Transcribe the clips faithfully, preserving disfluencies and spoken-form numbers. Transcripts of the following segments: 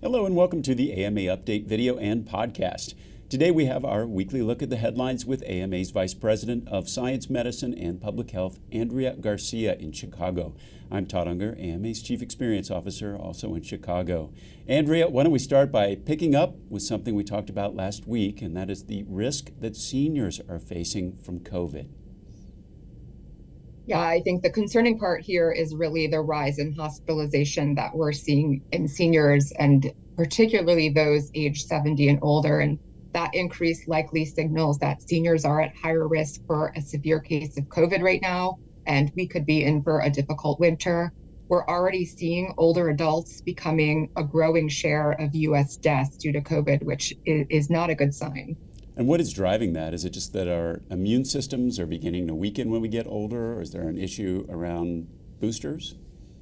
Hello and welcome to the A M A Update video and podcast. Today we have our weekly look at the headlines with A M A's Vice President of Science, Medicine, and Public Health, Andrea Garcia in Chicago. I'm Todd Unger, A M A's Chief Experience Officer, also in Chicago. Andrea, why don't we start by picking up with something we talked about last week, and that is the risk that seniors are facing from COVID. Yeah, I think the concerning part here is really the rise in hospitalization that we're seeing in seniors, and particularly those age seventy and older. And that increase likely signals that seniors are at higher risk for a severe case of COVID right now, and we could be in for a difficult winter. We're already seeing older adults becoming a growing share of U S deaths due to COVID, which is not a good sign. And what is driving that? Is it just that our immune systems are beginning to weaken when we get older, or is there an issue around boosters?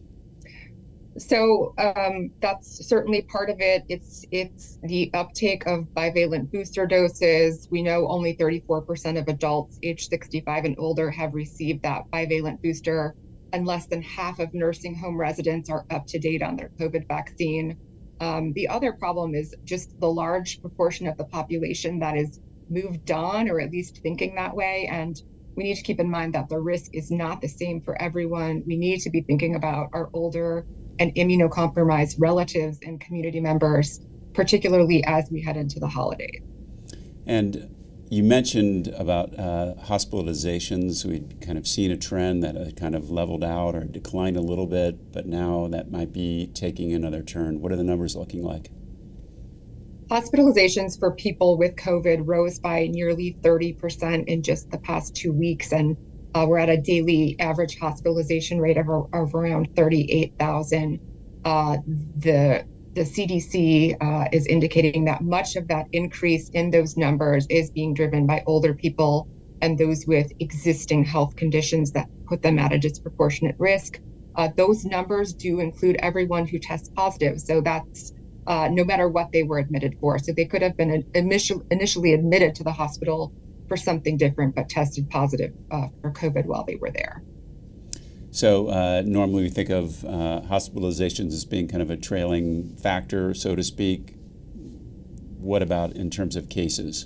So um, that's certainly part of it. It's it's the uptake of bivalent booster doses. We know only thirty-four percent of adults age sixty-five and older have received that bivalent booster, and less than half of nursing home residents are up to date on their COVID vaccine. Um, the other problem is just the large proportion of the population that is moved on, or at least thinking that way. And we need to keep in mind that the risk is not the same for everyone. We need to be thinking about our older and immunocompromised relatives and community members, particularly as we head into the holidays. And you mentioned about uh, hospitalizations. We'd kind of seen a trend that had kind of leveled out or declined a little bit, but now that might be taking another turn. What are the numbers looking like? Hospitalizations for people with COVID rose by nearly thirty percent in just the past two weeks, and uh, we're at a daily average hospitalization rate of, of around thirty-eight thousand. Uh, the The C D C uh, is indicating that much of that increase in those numbers is being driven by older people and those with existing health conditions that put them at a disproportionate risk. Uh, those numbers do include everyone who tests positive. So that's uh, no matter what they were admitted for. So they could have been initial, initially admitted to the hospital for something different, but tested positive uh, for COVID while they were there. So uh, normally we think of uh, hospitalizations as being kind of a trailing factor, so to speak. What about in terms of cases?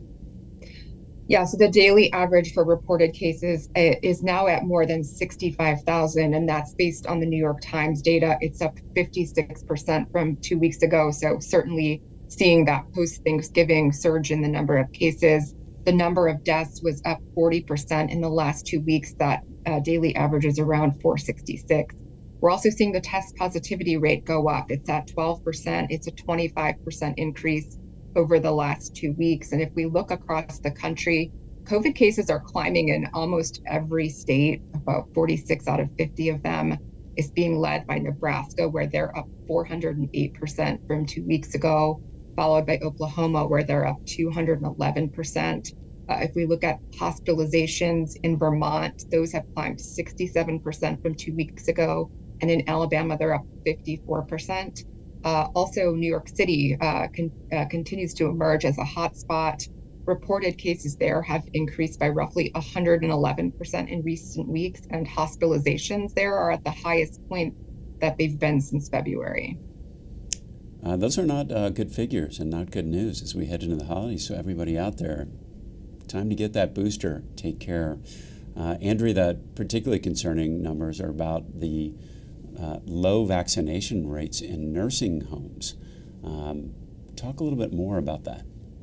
Yeah, so the daily average for reported cases is now at more than sixty-five thousand, and that's based on the New York Times data. It's up fifty-six percent from two weeks ago, so certainly seeing that post-Thanksgiving surge in the number of cases. The number of deaths was up forty percent in the last two weeks. That uh, daily average is around four sixty-six. We're also seeing the test positivity rate go up. It's at twelve percent. It's a twenty-five percent increase over the last two weeks. And if we look across the country, COVID cases are climbing in almost every state. About forty-six out of fifty of them is being led by Nebraska, where they're up four hundred eight percent from two weeks ago, followed by Oklahoma, where they're up two hundred eleven percent. Uh, if we look at hospitalizations in Vermont, those have climbed sixty-seven percent from two weeks ago. And in Alabama, they're up fifty-four percent. Uh, also, New York City uh, con- uh, continues to emerge as a hotspot. Reported cases there have increased by roughly one hundred eleven percent in recent weeks, and hospitalizations there are at the highest point that they've been since February. Uh, those are not uh, good figures and not good news as we head into the holidays. So everybody out there, time to get that booster. Take care. Uh, Andrea, that particularly concerning numbers are about the uh, low vaccination rates in nursing homes. Um, talk a little bit more about that.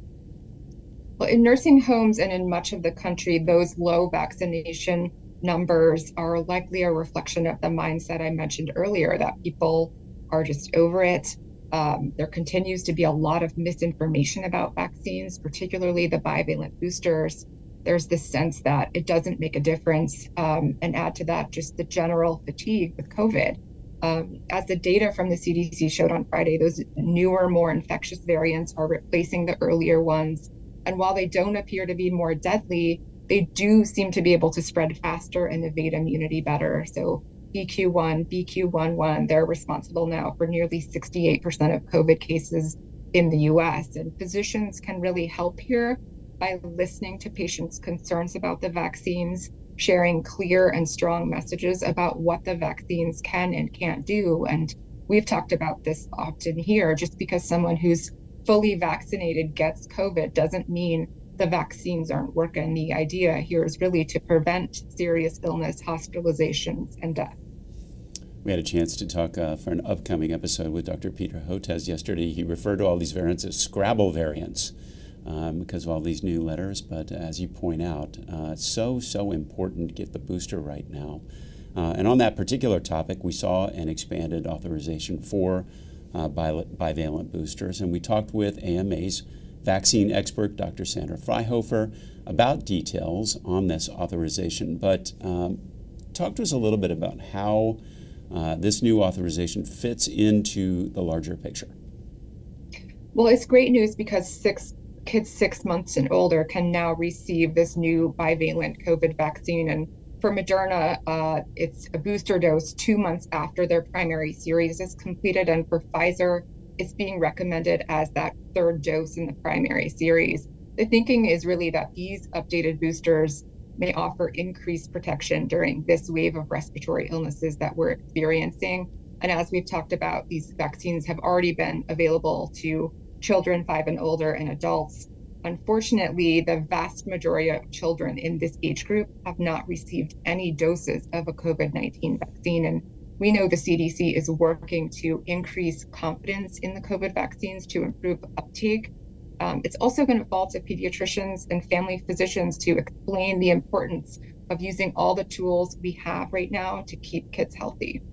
Well, in nursing homes and in much of the country, those low vaccination numbers are likely a reflection of the mindset I mentioned earlier, that people are just over it. Um, there continues to be a lot of misinformation about vaccines, particularly the bivalent boosters. There's this sense that it doesn't make a difference, um, and add to that just the general fatigue with COVID. Um, as the data from the C D C showed on Friday, those newer, more infectious variants are replacing the earlier ones. And while they don't appear to be more deadly, they do seem to be able to spread faster and evade immunity better. So B Q one, B Q one one, they're responsible now for nearly sixty-eight percent of COVID cases in the U S. And physicians can really help here by listening to patients' concerns about the vaccines, sharing clear and strong messages about what the vaccines can and can't do. And we've talked about this often here. Just because someone who's fully vaccinated gets COVID doesn't mean the vaccines aren't working. The idea here is really to prevent serious illness, hospitalizations, and death. We had a chance to talk uh, for an upcoming episode with Doctor Peter Hotez yesterday. He referred to all these variants as Scrabble variants um, because of all these new letters. But as you point out, uh, it's so, so important to get the booster right now. Uh, and on that particular topic, we saw an expanded authorization for uh, bivalent boosters. And we talked with A M A's vaccine expert, Doctor Sandra Freihofer, about details on this authorization. But um, talk to us a little bit about how Uh, this new authorization fits into the larger picture. Well, it's great news because six kids six months and older can now receive this new bivalent COVID vaccine. And for Moderna, uh, it's a booster dose two months after their primary series is completed. And for Pfizer, it's being recommended as that third dose in the primary series. The thinking is really that these updated boosters may offer increased protection during this wave of respiratory illnesses that we're experiencing. And as we've talked about, these vaccines have already been available to children five and older and adults. Unfortunately, the vast majority of children in this age group have not received any doses of a COVID nineteen vaccine. And we know the C D C is working to increase confidence in the COVID vaccines to improve uptake. Um, it's also going to fall to pediatricians and family physicians to explain the importance of using all the tools we have right now to keep kids healthy.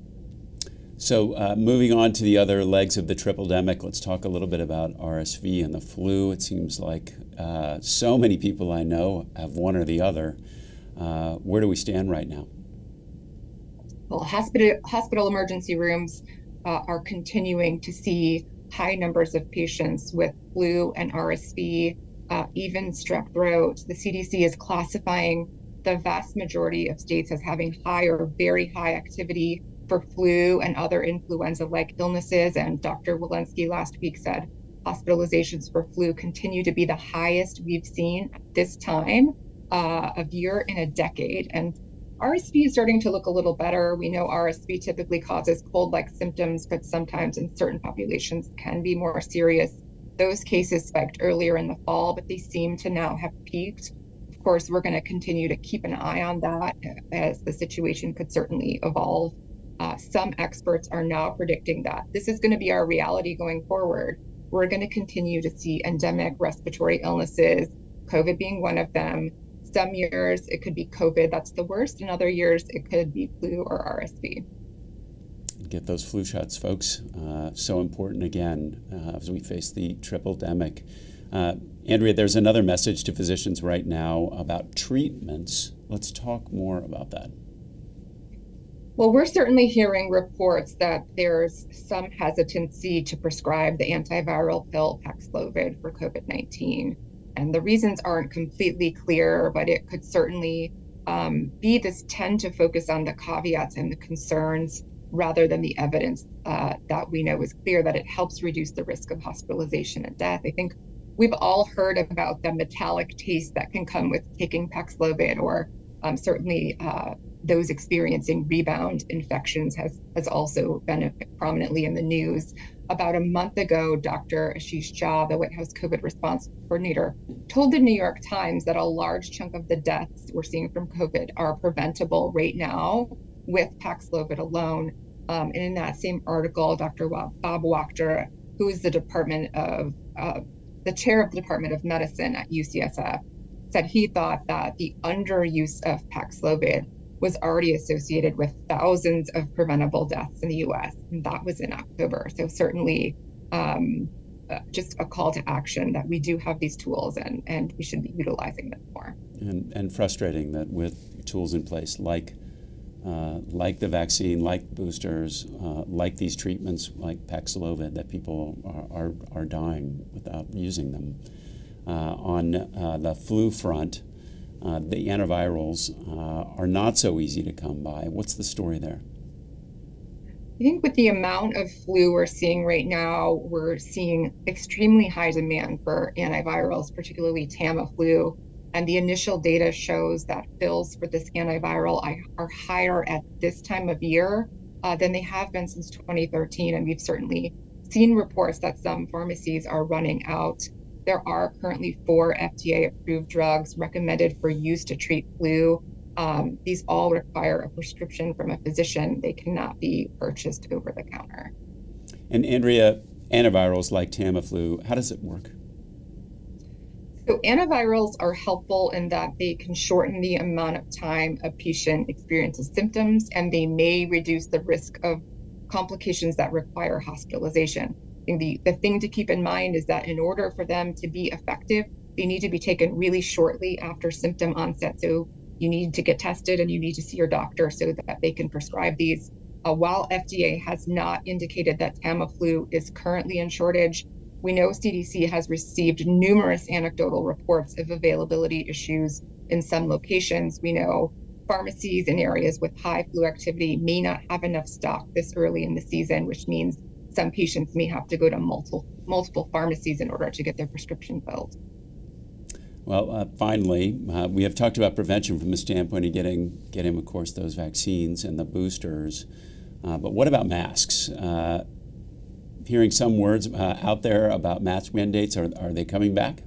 So uh, moving on to the other legs of the triple-demic, let's talk a little bit about R S V and the flu. It seems like uh, so many people I know have one or the other. Uh, where do we stand right now? Well, hospital, hospital emergency rooms uh, are continuing to see high numbers of patients with flu and R S V, uh, even strep throat. The C D C is classifying the vast majority of states as having high or very high activity for flu and other influenza-like illnesses. And Doctor Walensky last week said hospitalizations for flu continue to be the highest we've seen at this time uh, of year in a decade. And R S V is starting to look a little better. We know R S V typically causes cold-like symptoms, but sometimes in certain populations can be more serious. Those cases spiked earlier in the fall, but they seem to now have peaked. Of course, we're going to continue to keep an eye on that as the situation could certainly evolve. Uh, some experts are now predicting that this is going to be our reality going forward. We're going to continue to see endemic respiratory illnesses, COVID being one of them. Some years it could be COVID, that's the worst. In other years, it could be flu or R S V. Get those flu shots, folks. Uh, so important again uh, as we face the triple-demic. Uh, Andrea, there's another message to physicians right now about treatments. Let's talk more about that. Well, we're certainly hearing reports that there's some hesitancy to prescribe the antiviral pill Paxlovid for COVID nineteen. And the reasons aren't completely clear, but it could certainly um, be this tend to focus on the caveats and the concerns rather than the evidence uh, that we know is clear that it helps reduce the risk of hospitalization and death. I think we've all heard about the metallic taste that can come with taking Paxlovid, or um, certainly uh, those experiencing rebound infections has, has also been prominently in the news. About a month ago, Doctor Ashish Jha, the White House COVID response coordinator, told the New York Times that a large chunk of the deaths we're seeing from COVID are preventable right now with Paxlovid alone. Um, and in that same article, Doctor Bob Wachter, who is the Department of uh, the chair of the Department of Medicine at U C S F, said he thought that the underuse of Paxlovid was already associated with thousands of preventable deaths in the U S, and that was in October. So certainly um, uh, just a call to action that we do have these tools and, and we should be utilizing them more. And, and frustrating that with tools in place like uh, like the vaccine, like boosters, uh, like these treatments, like Paxlovid, that people are, are, are dying without using them. Uh, on uh, the flu front, Uh, the antivirals uh, are not so easy to come by. What's the story there? I think with the amount of flu we're seeing right now, we're seeing extremely high demand for antivirals, particularly Tamiflu. And the initial data shows that fills for this antiviral are higher at this time of year uh, than they have been since twenty thirteen. And we've certainly seen reports that some pharmacies are running out. There are currently four F D A-approved drugs recommended for use to treat flu. Um, these all require a prescription from a physician. They cannot be purchased over the counter. And Andrea, antivirals like Tamiflu, how does it work? So antivirals are helpful in that they can shorten the amount of time a patient experiences symptoms, and they may reduce the risk of complications that require hospitalization. And the, the thing to keep in mind is that in order for them to be effective, they need to be taken really shortly after symptom onset. So you need to get tested and you need to see your doctor so that they can prescribe these. Uh, while F D A has not indicated that Tamiflu is currently in shortage, we know C D C has received numerous anecdotal reports of availability issues in some locations. We know pharmacies in areas with high flu activity may not have enough stock this early in the season, which means some patients may have to go to multiple multiple pharmacies in order to get their prescription filled. Well, uh, finally, uh, we have talked about prevention from the standpoint of getting, getting, of course, those vaccines and the boosters. Uh, but what about masks? Uh, hearing some words uh, out there about mask mandates. Are, are they coming back?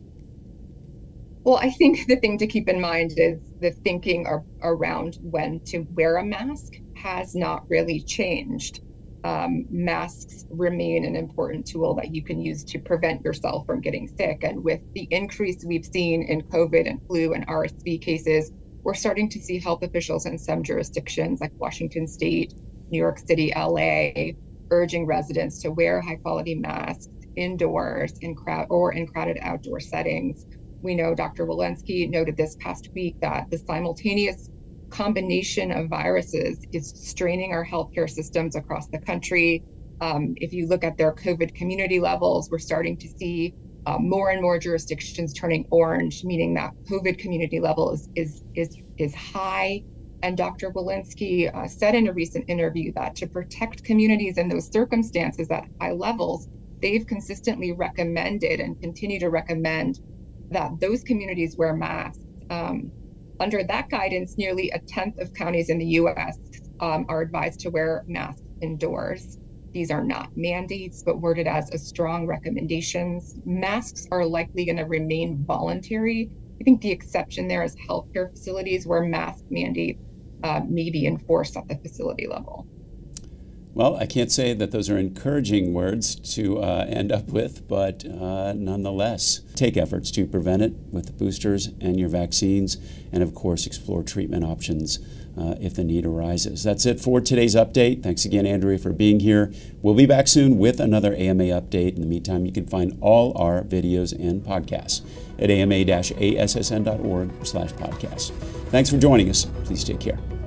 Well, I think the thing to keep in mind is the thinking ar- around when to wear a mask has not really changed. Um, masks remain an important tool that you can use to prevent yourself from getting sick. And with the increase we've seen in COVID and flu and R S V cases, we're starting to see health officials in some jurisdictions like Washington State, New York City, L A, urging residents to wear high quality masks indoors in crowd or in crowded outdoor settings. We know Doctor Walensky noted this past week that the simultaneous combination of viruses is straining our healthcare systems across the country. Um, if you look at their COVID community levels, we're starting to see uh, more and more jurisdictions turning orange, meaning that COVID community level is is is, is high. And Doctor Walensky uh, said in a recent interview that to protect communities in those circumstances at high levels, they've consistently recommended and continue to recommend that those communities wear masks. Um, under that guidance, nearly a tenth of counties in the U S um, are advised to wear masks indoors. These are not mandates, but worded as a strong recommendations. Masks are likely going to remain voluntary. I think the exception there is healthcare facilities where mask mandates uh, may be enforced at the facility level. Well, I can't say that those are encouraging words to uh, end up with, but uh, nonetheless, take efforts to prevent it with the boosters and your vaccines, and of course, explore treatment options uh, if the need arises. That's it for today's update. Thanks again, Andrea, for being here. We'll be back soon with another A M A update. In the meantime, you can find all our videos and podcasts at ama dash a s s n dot org slash podcasts. Thanks for joining us. Please take care.